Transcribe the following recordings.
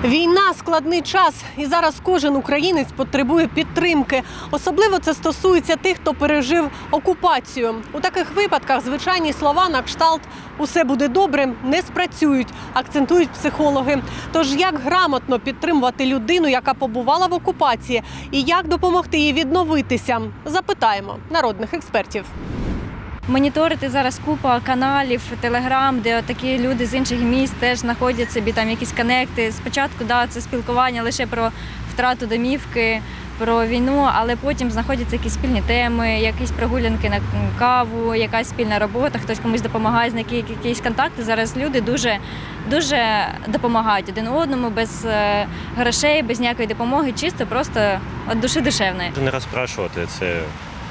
Війна – складний час, і зараз кожен українець потребує підтримки. Особливо це стосується тих, хто пережив окупацію. У таких випадках звичайні слова на кшталт «усе буде добре» не спрацюють, акцентують психологи. Тож як грамотно підтримувати людину, яка побувала в окупації, і як допомогти їй відновитися – запитаємо народних експертів. Моніторити зараз купа каналів, телеграм, де такі люди з інших міст теж знаходять собі там якісь конекти. Спочатку, це спілкування лише про втрату домівки, про війну, але потім знаходяться якісь спільні теми, якісь прогулянки на каву, якась спільна робота, хтось комусь допомагає, знайти якісь контакти. Зараз люди дуже допомагають один одному, без грошей, без ніякої допомоги, чисто просто від душі душевної. Не розпрашувати, це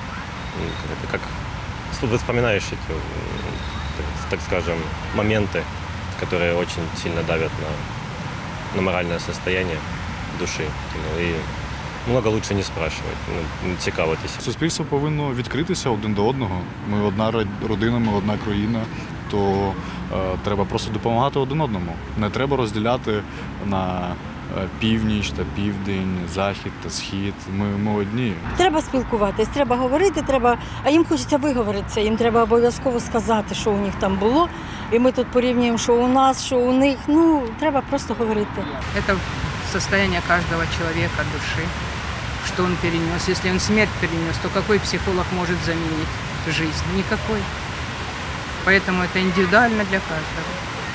як вы вспоминаешь эти, так скажем, моменты, которые очень сильно давят на моральное состояние души. И много лучше не спрашивать, не цікавитися. Суспільство повинно відкритися один до одного. Ми одна родина, ми одна країна, то треба просто допомагати один одному. Не треба розділяти на північ та південь, захід та схід. Ми одні. Треба спілкуватись, треба говорити, а їм хочеться виговоритися, їм треба обов'язково сказати, що у них там було. І ми тут порівнюємо, що у нас, що у них. Треба просто говорити. Це состояние каждого человека, души, что он перенес. Если он смерть перенес, то какой психолог может заменить жизнь? Никакой. Поэтому это индивидуально для каждого.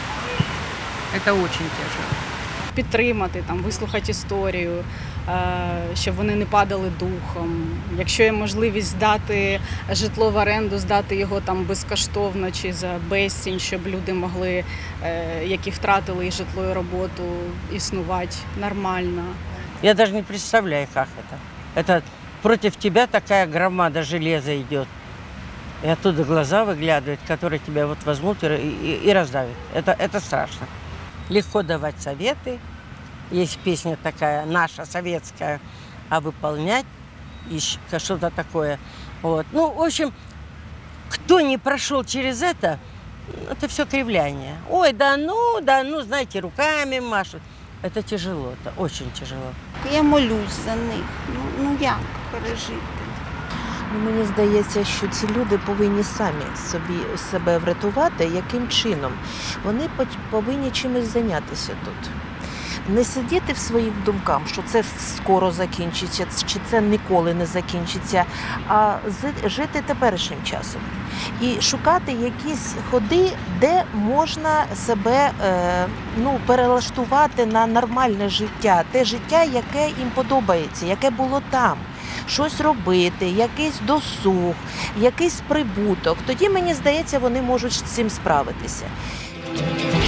Это очень тяжело. Підтримати, вислухати історію, щоб вони не падали духом. Якщо є можливість здати житло в оренду, здати його безкоштовно чи за безцінь, щоб люди могли, які втратили і житло, і роботу, існувати нормально. Я даже не представляю, как это. Это против тебя такая громада железа идет. И оттуда глаза выглядывают, которые тебя возьмут и раздавят. Это страшно. Легко давать советы. Есть песня такая, наша, советская, а выполнять что-то такое. Вот. В общем, кто не прошел через это все кривляние. Ой, да ну, знаете, руками машут. Это тяжело, это очень тяжело. Я молюсь за них. Як пережити? Мені здається, що ці люди повинні самі себе врятувати. Яким чином? Вони повинні чимось зайнятися тут. Не сидіти в своїх думках, що це скоро закінчиться, чи це ніколи не закінчиться, а жити теперішнім часом. І шукати якісь ходи, де можна себе перелаштувати на нормальне життя, те життя, яке їм подобається, яке було там. Щось робити, якийсь досуг, якийсь прибуток. Тоді, мені здається, вони можуть з цим справитися.